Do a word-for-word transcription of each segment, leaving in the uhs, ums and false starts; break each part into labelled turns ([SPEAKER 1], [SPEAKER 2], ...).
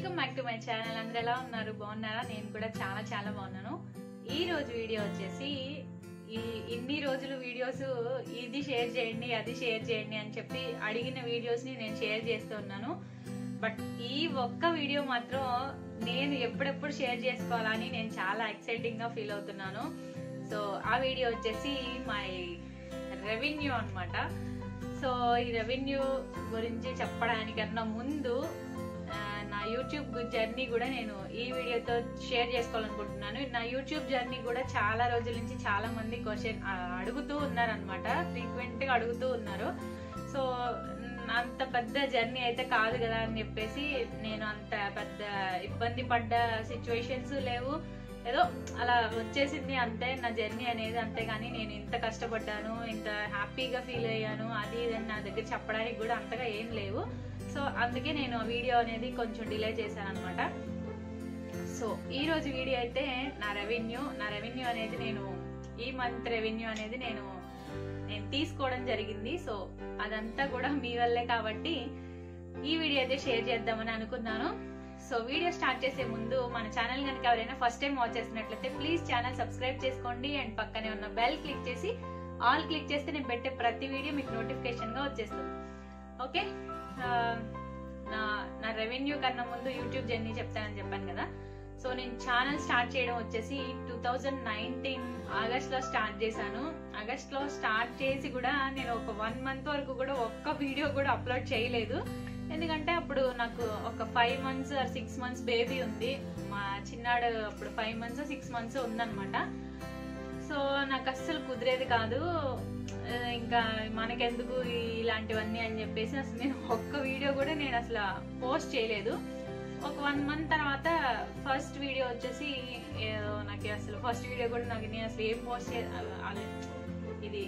[SPEAKER 1] Welcome back to my channel. అందరూ ఎలా ఉన్నారు? బాగున్నారా? నేను కూడా చాలా చాలా బాగున్నాను. ఈ రోజు వీడియో వచ్చేసి ఈ ఇన్ని రోజులు వీడియోస్ ఇది షేర్ చేయండి అది షేర్ చేయండి అని చెప్పి అడిగిన వీడియోస్ ని నేను షేర్ చేస్తూ ఉన్నాను. బట్ ఈ ఒక్క వీడియో మాత్రం నేను ఎప్పుడెప్పుడు షేర్ చేసుకోవాలని నేను చాలా ఎక్సైటింగ్ గా ఫీల్ అవుతున్నాను. సో ఆ వీడియో వచ్చేసి మై రెవెన్యూ అన్నమాట. సో ఈ రెవెన్యూ గురించి చెప్పడానికన్నా ముందు నా యూట్యూబ్ జర్నీ కూడా నేను ఈ వీడియోతో షేర్ చేసుకోవాలనుకుంటున్నాను. నా యూట్యూబ్ జర్నీ కూడా చాలా రోజుల నుంచి చాలా మంది క్వశ్చన్ అడుగుతూ ఉన్నారనమాట, ఫ్రీక్వెంట్ గా అడుగుతూ ఉన్నారు. సో అంత పెద్ద జర్నీ అయితే కాదు కదా అని చెప్పేసి నేను అంత పెద్ద ఇబ్బంది పడ్డ సిచ్యువేషన్స్ లేవు, ఏదో అలా వచ్చేసింది అంతే నా జర్నీ అనేది. అంతేగాని నేను ఇంత కష్టపడ్డాను, ఇంత హ్యాపీగా ఫీల్ అయ్యాను అది ఇది నా దగ్గర చెప్పడానికి కూడా అంతగా ఏం లేవు. సో అందుకే నేను వీడియో అనేది కొంచెం డిలే చేశాను అనమాట. సో ఈ రోజు వీడియో అయితే నా రెవెన్యూ నా రెవెన్యూ అనేది నేను ఈ మంత్ రెవెన్యూ అనేది నేను నేను తీసుకోవడం జరిగింది. సో అదంతా కూడా మీ వల్లే కాబట్టి ఈ వీడియో అయితే షేర్ చేద్దామని అనుకున్నాను. సో వీడియో స్టార్ట్ చేసే ముందు మన ఛానల్ కనుక ఎవరైనా ఫస్ట్ టైం వాచ్ చేస్తున్నట్లయితే ప్లీజ్ ఛానల్ సబ్స్క్రైబ్ చేసుకోండి అండ్ పక్కనే ఉన్న బెల్ క్లిక్ చేసి ఆల్ క్లిక్ చేస్తే నేను పెట్టే ప్రతి వీడియో మీకు నోటిఫికేషన్ గా వచ్చేస్తుంది. ఓకే, నా నా రెవెన్యూ కన్నా ముందు యూట్యూబ్ జర్నీ చెప్తానని చెప్పాను కదా. సో నేను ఛానల్ స్టార్ట్ చేయడం వచ్చేసి టూ థౌజండ్ నైన్టీన్ ఆగస్ట్ లో స్టార్ట్ చేశాను. ఆగస్ట్ లో స్టార్ట్ చేసి కూడా నేను ఒక వన్ మంత్ వరకు కూడా ఒక్క వీడియో కూడా అప్లోడ్ చేయలేదు. ఎందుకంటే అప్పుడు నాకు ఒక five months or six months baby ఉంది. మా చిన్నాడు అప్పుడు ఫైవ్ మంత్స్ సిక్స్ మంత్స్ ఉందన్నమాట. సో నాకు అస్సలు కుదిరేది కాదు, ఇంకా మనకెందుకు ఇలాంటివన్నీ అని చెప్పేసి అసలు నేను ఒక్క వీడియో కూడా నేను అసలు పోస్ట్ చేయలేదు. ఒక వన్ మంత్ తర్వాత ఫస్ట్ వీడియో వచ్చేసి నాకు అసలు ఫస్ట్ వీడియో కూడా నాకు నేను అసలు ఏం పోస్ట్ చే ఇది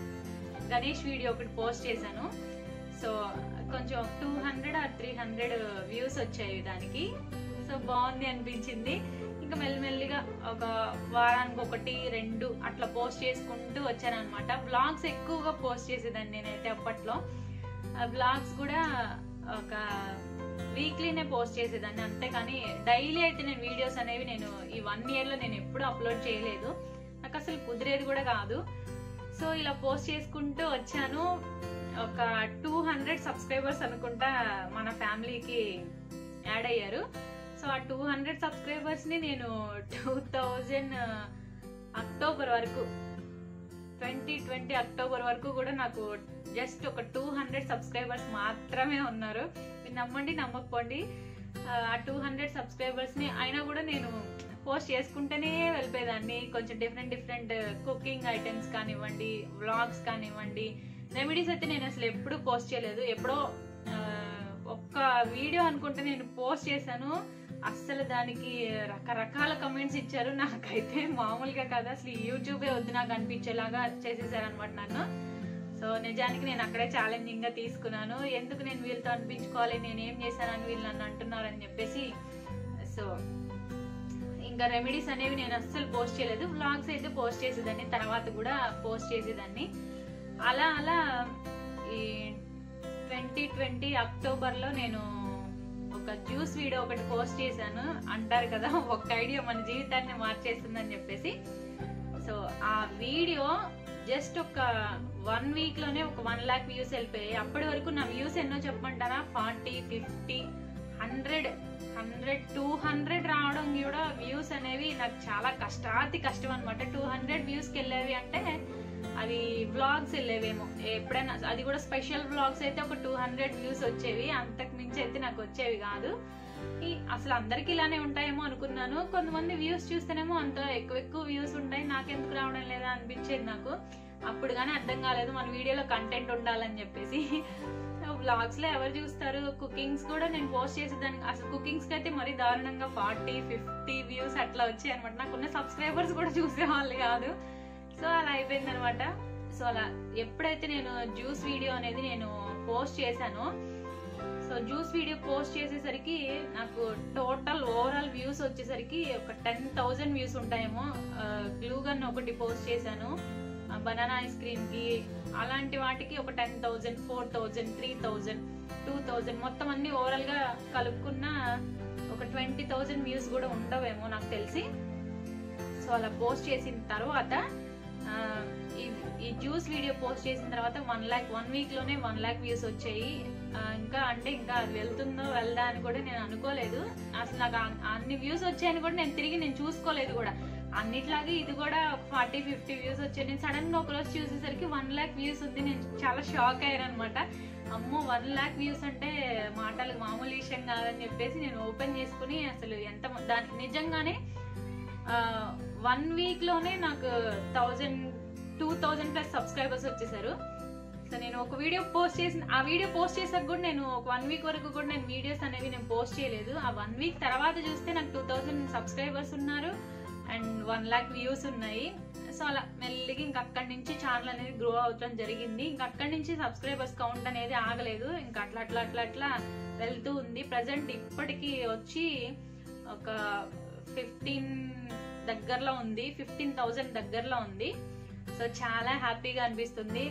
[SPEAKER 1] గణేష్ వీడియో ఒకటి పోస్ట్ చేశాను. సో కొంచెం two hundred or three hundred views వచ్చాయి దానికి. సో బాగుంది అనిపించింది. ఇంకా మెల్లిమెల్లిగా ఒక వారానికి ఒకటి రెండు అట్లా పోస్ట్ చేసుకుంటూ వచ్చాను అనమాట. బ్లాగ్స్ ఎక్కువగా పోస్ట్ చేసేదాన్ని నేనైతే అప్పట్లో. బ్లాగ్స్ కూడా ఒక వీక్లీనే పోస్ట్ చేసేదాన్ని, అంతేకాని డైలీ అయితే నేను వీడియోస్ అనేవి నేను ఈ వన్ ఇయర్ లో నేను ఎప్పుడు అప్లోడ్ చేయలేదు. నాకు అసలు కుదిరేది కూడా కాదు. సో ఇలా పోస్ట్ చేసుకుంటూ వచ్చాను. ఒక టూ హండ్రెడ్ సబ్స్క్రైబర్స్ అనుకుంటా మన ఫ్యామిలీకి యాడ్ అయ్యారు. సో ఆ టూ హండ్రెడ్ సబ్స్క్రైబర్స్ ని నేను టూ థౌజండ్ అక్టోబర్ వరకు ట్వంటీ ట్వంటీ అక్టోబర్ వరకు కూడా నాకు జస్ట్ ఒక టూ హండ్రెడ్ సబ్స్క్రైబర్స్ మాత్రమే ఉన్నారు. మీరు నమ్మండి నమ్మకపోండి, ఆ టూ హండ్రెడ్ సబ్స్క్రైబర్స్ ని అయినా కూడా నేను పోస్ట్ చేసుకుంటేనే వెళ్ళిపోయేదాన్ని. కొంచెం డిఫరెంట్ డిఫరెంట్ కుకింగ్ ఐటమ్స్ కానివ్వండి, వ్లాగ్స్ కానివ్వండి, రెమెడీస్ అయితే నేను అసలు ఎప్పుడు పోస్ట్ చేయలేదు. ఎప్పుడో ఒక్క వీడియో అనుకుంటే నేను పోస్ట్ చేశాను. అస్సలు దానికి రకరకాల కమెంట్స్ ఇచ్చారు. నాకైతే మామూలుగా కాదు, అసలు యూట్యూబే వద్దు నాకు అనిపించేలాగా చేసేసారు అనమాట నన్ను. సో నిజానికి నేను అక్కడే ఛాలెంజింగ్ గా తీసుకున్నాను. ఎందుకు నేను వీళ్ళతో అనిపించుకోవాలి, నేను ఏం చేశానని వీళ్ళు నన్ను అంటున్నారని చెప్పేసి. సో ఇంకా రెమెడీస్ అనేవి నేను అస్సలు పోస్ట్ చేయలేదు. వ్లాగ్స్ అయితే పోస్ట్ చేసేదాన్ని, తర్వాత కూడా పోస్ట్ చేసేదాన్ని. అలా అలా ఈ ట్వంటీ ట్వంటీ అక్టోబర్ లో నేను ఒక జ్యూస్ వీడియో ఒకటి పోస్ట్ చేశాను. అంటారు కదా ఒక ఐడియా మన జీవితాన్ని మార్చేస్తుందని చెప్పేసి. సో ఆ వీడియో జస్ట్ ఒక వన్ వీక్ లోనే ఒక వన్ లాక్ వ్యూస్ వెళ్ళిపోయాయి. అప్పటి వరకు నా వ్యూస్ ఎన్నో చెప్పమంటారా, forty fifty hundred hundred two hundred రావడం కూడా వ్యూస్ అనేవి నాకు చాలా కష్టాతి కష్టం అనమాట. టూ హండ్రెడ్ వ్యూస్కి వెళ్ళేవి అంటే అవి వ్లాగ్స్ వెళ్ళేవేమో ఎప్పుడైనా, అది కూడా స్పెషల్ వ్లాగ్స్ అయితే ఒక టూ హండ్రెడ్ వ్యూస్ వచ్చేవి, అంతకు మించి అయితే నాకు వచ్చేవి కాదు. అసలు అందరికి ఇలానే ఉంటాయేమో అనుకున్నాను. కొంతమంది వ్యూస్ చూస్తేనేమో అంత ఎక్కువ ఎక్కువ వ్యూస్ ఉంటాయి, నాకెందుకు రావడం లేదా అనిపించేది నాకు. అప్పుడు కానీ అర్థం కాలేదు మన వీడియోలో కంటెంట్ ఉండాలని చెప్పేసి. వ్లాగ్స్ లో ఎవరు చూస్తారు, కుకింగ్స్ కూడా నేను పోస్ట్ చేసేదానికి అసలు కుకింగ్స్ కి అయితే మరీ దారుణంగా ఫార్టీ ఫిఫ్టీ వ్యూస్ అట్లా వచ్చాయి అనమాట. నాకున్న సబ్స్క్రైబర్స్ కూడా చూసే వాళ్ళు కాదు. సో అలా అయిపోయింది అనమాట. సో అలా ఎప్పుడైతే నేను జ్యూస్ వీడియో అనేది నేను పోస్ట్ చేశానో, సో జ్యూస్ వీడియో పోస్ట్ చేసేసరికి నాకు టోటల్ ఓవరాల్ వ్యూస్ వచ్చేసరికి ఒక టెన్ థౌజండ్ వ్యూస్ ఉంటాయేమో. గ్లూగన్ ఒకటి పోస్ట్ చేశాను, బనానా ఐస్ క్రీమ్ కి, అలాంటి వాటికి ఒక ten thousand four thousand three thousand two thousand మొత్తం అన్ని ఓవరాల్ గా కలుపుకున్న ఒక ట్వంటీ థౌజండ్ వ్యూస్ కూడా ఉండవేమో నాకు తెలిసి. సో అలా పోస్ట్ చేసిన తర్వాత ఈ జ్యూస్ వీడియో పోస్ట్ చేసిన తర్వాత వన్ ల్యాక్ వన్ వీక్ లోనే వన్ ల్యాక్ వ్యూస్ వచ్చాయి. ఇంకా అంటే ఇంకా అది వెళ్తుందో వెళ్దా అని కూడా నేను అనుకోలేదు. అసలు నాకు అన్ని వ్యూస్ వచ్చాయని కూడా నేను తిరిగి నేను చూసుకోలేదు కూడా. అన్నిట్లాగే ఇది కూడా ఫార్టీ ఫిఫ్టీ వ్యూస్ వచ్చాయి. నేను సడన్ గా ఒకరోజు చూసేసరికి వన్ ల్యాక్ వ్యూస్ ఉంది. నేను చాలా షాక్ అయ్యాను అనమాట. అమ్మో వన్ ల్యాక్ వ్యూస్ అంటే మాటలు మామూలు విషయం కాదని చెప్పేసి నేను ఓపెన్ చేసుకుని అసలు ఎంత దానికి నిజంగానే వన్ వీక్ లోనే నాకు thousand two thousand plus subscribers వచ్చేసారు. సో నేను ఒక వీడియో పోస్ట్ చేసిన ఆ వీడియో పోస్ట్ చేసాక కూడా నేను ఒక వన్ వీక్ వరకు కూడా నేను వీడియోస్ అనేవి నేను పోస్ట్ చేయలేదు. ఆ వన్ వీక్ తర్వాత చూస్తే నాకు టూ థౌజండ్ సబ్స్క్రైబర్స్ ఉన్నారు అండ్ వన్ ల్యాక్ వ్యూస్ ఉన్నాయి. సో అలా మెల్లిగా ఇంక అక్కడి నుంచి ఛానల్ అనేది గ్రో అవటం జరిగింది. ఇంక అక్కడి నుంచి సబ్స్క్రైబర్స్ కౌంట్ అనేది ఆగలేదు. ఇంకా అట్లా అట్లా అట్లా అట్లా వెళ్తూ ఉంది. ప్రజెంట్ ఇప్పటికి వచ్చి ఒక ఫిఫ్టీన్ దగ్గరలో ఉంది, ఫిఫ్టీన్ థౌజండ్ దగ్గరలో ఉంది. సో చాలా హ్యాపీగా అనిపిస్తుంది.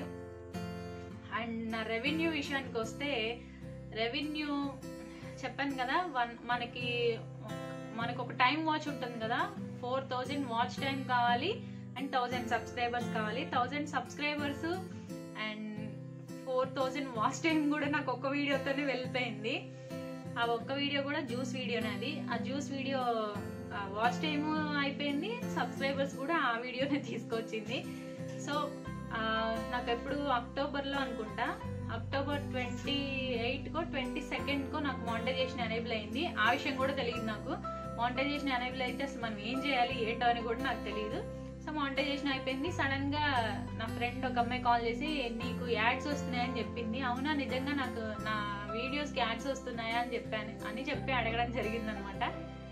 [SPEAKER 1] అండ్ నా రెవెన్యూ విషయానికి వస్తే, రెవెన్యూ చెప్పాను కదా, వన్ మనకి మనకు ఒక టైం వాచ్ ఉంటుంది కదా, ఫోర్ థౌజండ్ వాచ్ టైం కావాలి అండ్ థౌజండ్ సబ్స్క్రైబర్స్ కావాలి. Thousand subscribers and four thousand watch time కూడా నాకు ఒక్క వీడియోతోనే వెళ్ళిపోయింది. ఆ ఒక్క వీడియో కూడా జ్యూస్ వీడియోనే. అది ఆ జ్యూస్ వీడియో వాచ్ టైమ్ అయిపోయింది, సబ్స్క్రైబర్స్ కూడా ఆ వీడియోనే తీసుకొచ్చింది. సో నాకు ఎప్పుడు అక్టోబర్లో అనుకుంటా, అక్టోబర్ ట్వంటీ ఎయిట్ కో ట్వంటీ సెకండ్ కో నాకు మానిటైజేషన్ ఎనేబుల్ అయింది. ఆ విషయం కూడా తెలియదు నాకు. మానిటైజేషన్ ఎనేబుల్ అయితే అసలు మనం ఏం చేయాలి ఏంటో అని కూడా నాకు తెలియదు. సో మానిటైజేషన్ అయిపోయింది. సడన్ గా నా ఫ్రెండ్ ఒక అమ్మాయి కాల్ చేసి నీకు యాడ్స్ వస్తున్నాయని చెప్పింది. అవునా, నిజంగా నాకు నా వీడియోస్ కి యాడ్స్ వస్తున్నాయా అని చెప్పాను అని చెప్పి అడగడం జరిగింది అనమాట.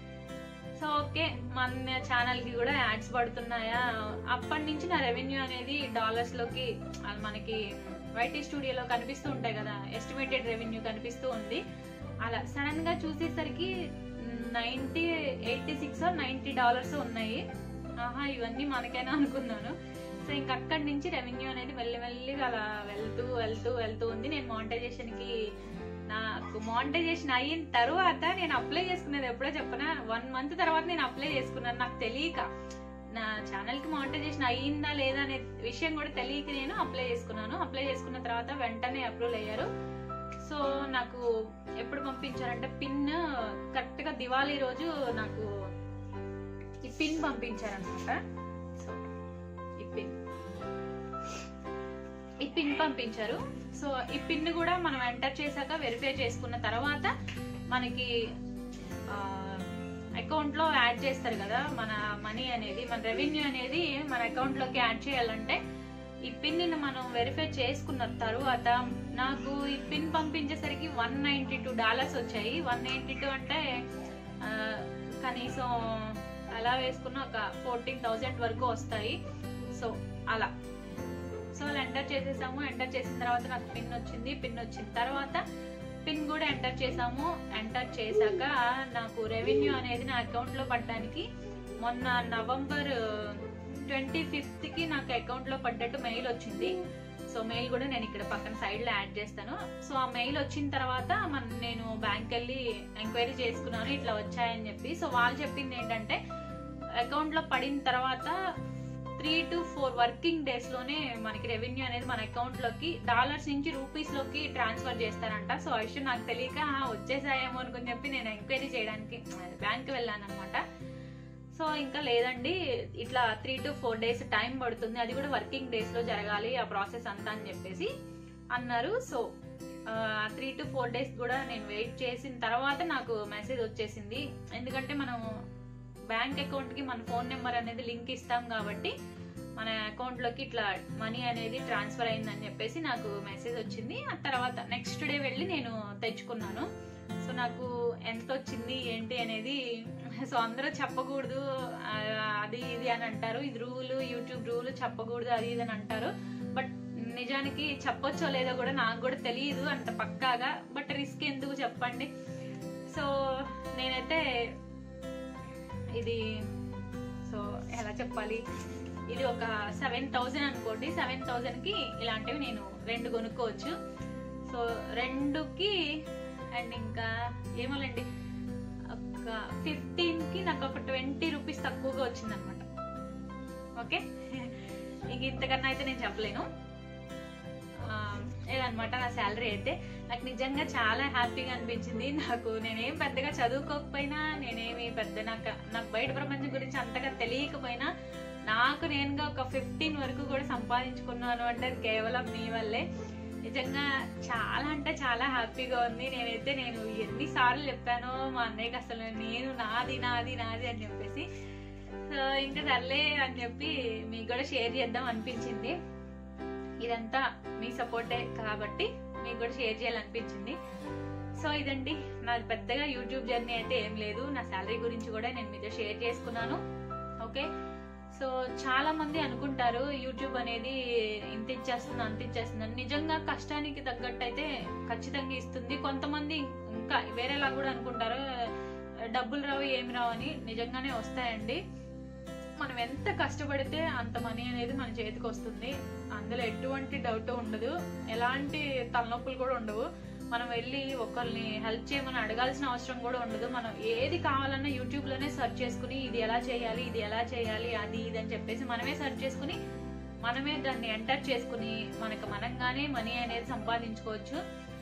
[SPEAKER 1] సో ఓకే, మన ఛానల్ కి కూడా యాడ్స్ పడుతున్నాయా. అప్పటి నుంచి నా రెవెన్యూ అనేది డాలర్స్ లోకి మనకి వైటీ స్టూడియోలో కనిపిస్తూ ఉంటాయి కదా, ఎస్టిమేటెడ్ రెవెన్యూ కనిపిస్తూ ఉంది. అలా సడన్ గా చూసేసరికి ninety eighty six ninety dollars ఉన్నాయి. ఆహా, ఇవన్నీ మనకైనా అనుకున్నాను. సో ఇంక అక్కడి నుంచి రెవెన్యూ అనేది మెల్లి మెల్లిగా అలా వెళ్తూ వెళ్తూ వెళ్తూ ఉంది. నేను మానిటైజేషన్ కి నాకు మానిటైజేషన్ అయిన తర్వాత నేను అప్లై చేసుకున్నది ఎప్పుడో చెప్పనా, వన్ మంత్ తర్వాత నేను అప్లై చేసుకున్నాను. నాకు తెలియక, నా ఛానల్ కి మానిటైజేషన్ అయ్యిందా లేదా అనే విషయం కూడా తెలియక నేను అప్లై చేసుకున్నాను. అప్లై చేసుకున్న తర్వాత వెంటనే అప్రూవల్ అయ్యారు. సో నాకు ఎప్పుడు పంపించారంటే పిన్ కరెక్ట్ గా దివాళీ రోజు నాకు ఈ పిన్ పంపించారనమాట. సో ఈ పిన్ ఈ పిన్ పంపించారు. సో ఈ పిన్ కూడా మనం ఎంటర్ చేశాక వెరిఫై చేసుకున్న తర్వాత మనకి అకౌంట్ లో యాడ్ చేస్తారు కదా మన మనీ అనేది, మన రెవెన్యూ అనేది మన అకౌంట్ లోకి యాడ్ చేయాలంటే ఈ పిన్ ని మనం వెరిఫై చేసుకున్న తర్వాత నాకు ఈ పిన్ పంపించేసరికి వన్ నైన్టీ టూ డాలర్స్ వచ్చాయి. వన్ నైన్టీ టూ అంటే కనీసం అలా వేసుకున్న ఒక ఫోర్టీన్ థౌజండ్ వరకు వస్తాయి. సో అలా సో అలా ఎంటర్ చేసేసాము. ఎంటర్ చేసిన తర్వాత నాకు పిన్ వచ్చింది. పిన్ వచ్చిన తర్వాత పిన్ కూడా ఎంటర్ చేసాము. ఎంటర్ చేశాక నాకు రెవెన్యూ అనేది నా అకౌంట్ లో పడడానికి మొన్న నవంబర్ ట్వంటీ ఫిఫ్త్ కి నాకు అకౌంట్ లో పడ్డట్టు మెయిల్ వచ్చింది. సో మెయిల్ కూడా నేను ఇక్కడ పక్కన సైడ్ లో యాడ్ చేస్తాను. సో ఆ మెయిల్ వచ్చిన తర్వాత మన నేను బ్యాంక్ వెళ్ళి ఎంక్వైరీ చేసుకున్నాను ఇట్లా వచ్చాయని చెప్పి. సో వాళ్ళు చెప్పింది ఏంటంటే అకౌంట్ లో పడిన తర్వాత three to four working days లోనే మనకి రెవెన్యూ అనేది మన అకౌంట్ లోకి డాలర్స్ నుంచి రూపీస్ లోకి ట్రాన్స్ఫర్ చేస్తారంట. సో ఆ విషయం నాకు తెలియక వచ్చేసాయేమో అనుకుని చెప్పి నేను ఎంక్వైరీ చేయడానికి బ్యాంక్ వెళ్ళాను అనమాట. సో ఇంకా లేదండి, ఇట్లా three to four days time పడుతుంది, అది కూడా వర్కింగ్ డేస్ లో జరగాలి ఆ ప్రాసెస్ అంతా అని చెప్పేసి అన్నారు. So three to four days కూడా నేను వెయిట్ చేసిన తర్వాత నాకు మెసేజ్ వచ్చేసింది. ఎందుకంటే మనం బ్యాంక్ అకౌంట్ కి మన ఫోన్ నెంబర్ అనేది లింక్ ఇస్తాం కాబట్టి మన అకౌంట్ లోకి ఇట్లా మనీ అనేది ట్రాన్స్ఫర్ అయిందని చెప్పేసి నాకు మెసేజ్ వచ్చింది. ఆ తర్వాత నెక్స్ట్ డే వెళ్ళి నేను తెచ్చుకున్నాను. సో నాకు ఎంత వచ్చింది ఏంటి అనేది సో అందరూ చెప్పకూడదు అది ఇది అని అంటారు. ఇది రూల్, యూట్యూబ్ రూల్, చెప్పకూడదు అది ఇది అని అంటారు. బట్ నిజానికి చెప్పొచ్చో లేదో కూడా నాకు కూడా తెలియదు అంత పక్కాగా. బట్ రిస్క్ ఎందుకు చెప్పండి. సో నేనైతే ఇది సో ఎలా చెప్పాలి, ఇది ఒక సెవెన్ థౌజండ్ అనుకోండి. సెవెన్ థౌజండ్ కి ఇలాంటివి నేను రెండు కొనుక్కోవచ్చు. సో రెండుకి అండ్ ఇంకా ఏమోలేండి ఒక ఫిఫ్టీన్ కి నాకు ఒక ట్వంటీ రూపీస్ తక్కువగా వచ్చింది అనమాట. ఓకే, ఇంక ఇంతకన్నా అయితే నేను చెప్పలేను. ఇదనమాట నా శాలరీ అయితే. నాకు నిజంగా చాలా హ్యాపీగా అనిపించింది. నాకు నేనేం పెద్దగా చదువుకోకపోయినా, నేనేమి పెద్ద నాకు నాకు బయట ప్రపంచం గురించి అంతగా తెలియకపోయినా నాకు నేనుగా ఒక ఫిఫ్టీన్ వరకు కూడా సంపాదించుకున్నాను అంటే కేవలం మీ వల్లే. నిజంగా చాలా అంటే చాలా హ్యాపీగా ఉంది. నేనైతే నేను ఎన్నిసార్లు చెప్పానో మా అన్నయ్యకి అసలు నేను నాది నాది నాది అని చెప్పేసి. సో ఇంకా సర్లే అని చెప్పి మీకు కూడా షేర్ చేద్దాం అనిపించింది. ఇదంతా మీ సపోర్టే కాబట్టి మీకు కూడా షేర్ చేయాలనిపించింది. సో ఇదండి నాది. పెద్దగా యూట్యూబ్ జర్నీ అయితే ఏం లేదు. నా శాలరీ గురించి కూడా నేను మీతో షేర్ చేసుకున్నాను. ఓకే, సో చాలా మంది అనుకుంటారు యూట్యూబ్ అనేది ఇంత ఇచ్చేస్తుంది అంత ఇచ్చేస్తుంది అని. నిజంగా కష్టానికి తగ్గట్టు అయితే ఖచ్చితంగా ఇస్తుంది. కొంతమంది ఇంకా వేరేలా కూడా అనుకుంటారు డబ్బులు రావు ఏమి రావు అని. నిజంగానే వస్తాయండి. మనం ఎంత కష్టపడితే అంత మనీ అనేది మన చేతికి వస్తుంది. అందులో ఎటువంటి డౌట్ ఉండదు, ఎలాంటి తలనొప్పులు కూడా ఉండవు. మనం వెళ్ళి ఒకరిని హెల్ప్ చేయమని అడగాల్సిన అవసరం కూడా ఉండదు. మనం ఏది కావాలన్నా యూట్యూబ్ లోనే సెర్చ్ చేసుకుని ఇది ఎలా చేయాలి ఇది ఎలా చేయాలి అది ఇది అని చెప్పేసి మనమే సెర్చ్ చేసుకుని మనమే దాన్ని ఎంటర్ చేసుకుని మనకు మనంగానే మనీ అనేది సంపాదించుకోవచ్చు.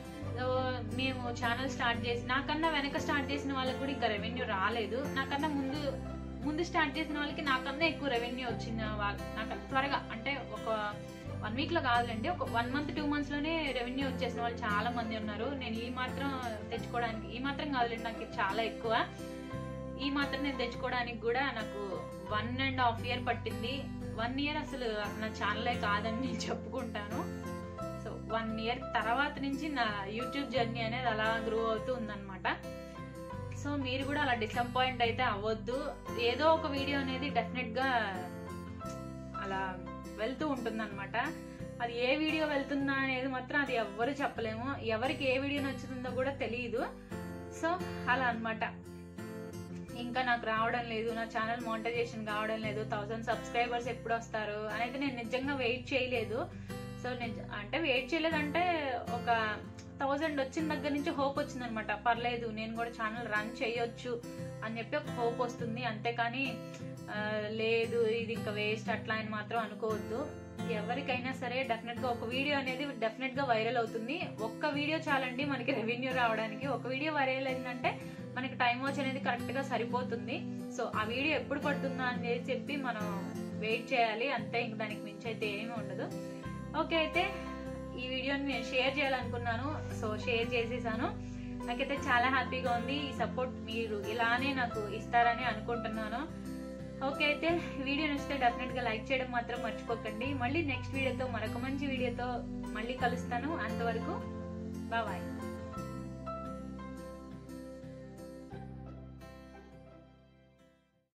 [SPEAKER 1] మేము ఛానల్ స్టార్ట్ చేసి నాకన్నా వెనక స్టార్ట్ చేసిన వాళ్ళకి కూడా ఇంకా రెవెన్యూ రాలేదు. నాకన్నా ముందు ముందు స్టార్ట్ చేసిన వాళ్ళకి నాకన్నా ఎక్కువ రెవెన్యూ వచ్చిన వాళ్ళు నాకు త్వరగా అంటే ఒక వన్ వీక్ లో కాదులేండి, ఒక వన్ మంత్ టూ మంత్స్ లోనే రెవెన్యూ వచ్చేసిన వాళ్ళు చాలా మంది ఉన్నారు. నేను ఈ మాత్రం తెచ్చుకోవడానికి ఈ మాత్రం కాదులేండి, నాకు చాలా ఎక్కువ. ఈ మాత్రం నేను తెచ్చుకోవడానికి కూడా నాకు వన్ అండ్ హాఫ్ ఇయర్ పట్టింది. వన్ ఇయర్ అసలు నా ఛానలే కాదని నేను చెప్పుకుంటాను. సో వన్ ఇయర్ తర్వాత నుంచి నా యూట్యూబ్ జర్నీ అనేది అలా గ్రో అవుతూ ఉందన్నమాట. సో మీరు కూడా అలా డిసప్పాయింట్ అయితే అవ్వద్దు. ఏదో ఒక వీడియో అనేది డెఫినెట్ గా అలా వెళ్తూ ఉంటుంది అనమాట. అది ఏ వీడియో వెళ్తుందా అనేది మాత్రం అది ఎవ్వరు చెప్పలేము. ఎవరికి ఏ వీడియో నచ్చుతుందో కూడా తెలియదు. సో అలా అనమాట. ఇంకా నాకు రావడం లేదు, నా ఛానల్ మోనిటైజేషన్ కావడం లేదు, థౌసండ్ సబ్స్క్రైబర్స్ ఎప్పుడు వస్తారు అనేది నేను నిజంగా వెయిట్ చేయలేదు. సో నేను అంటే వెయిట్ చేయలేదంటే ఒక థౌజండ్ వచ్చిన దగ్గర నుంచి హోప్ వచ్చింది అనమాట. పర్లేదు నేను కూడా ఛానల్ రన్ చేయొచ్చు అని చెప్పి ఒక హోప్ వస్తుంది. అంతేకాని లేదు ఇది ఇంకా వేస్ట్ అట్లా అని మాత్రం అనుకోవద్దు. ఎవరికైనా సరే డెఫినెట్ గా ఒక వీడియో అనేది డెఫినెట్ గా వైరల్ అవుతుంది. ఒక్క వీడియో చాలండి మనకి రెవెన్యూ రావడానికి. ఒక వీడియో వైరల్ అయిందంటే మనకి టైం వాచ్ అనేది కరెక్ట్ గా సరిపోతుంది. సో ఆ వీడియో ఎప్పుడు పడుతుందా అని చెప్పి మనం వెయిట్ చేయాలి అంతే. ఇంక దానికి మించి అయితే ఏమీ ఉండదు. ఓకే, అయితే ఈ వీడియోని నేను షేర్ చేయాలనుకున్నాను. సో షేర్ చేసేసాను. నాకైతే చాలా హ్యాపీగా ఉంది. ఈ సపోర్ట్ మీరు ఇలానే నాకు ఇస్తారని అనుకుంటున్నాను. ఓకే, అయితే వీడియో నచ్చితే డెఫినెట్ గా లైక్ చేయడం మాత్రం మర్చిపోకండి. మళ్ళీ నెక్స్ట్ వీడియోతో మరొక మంచి వీడియోతో మళ్ళీ కలుస్తాను. అంతవరకు బాయ్.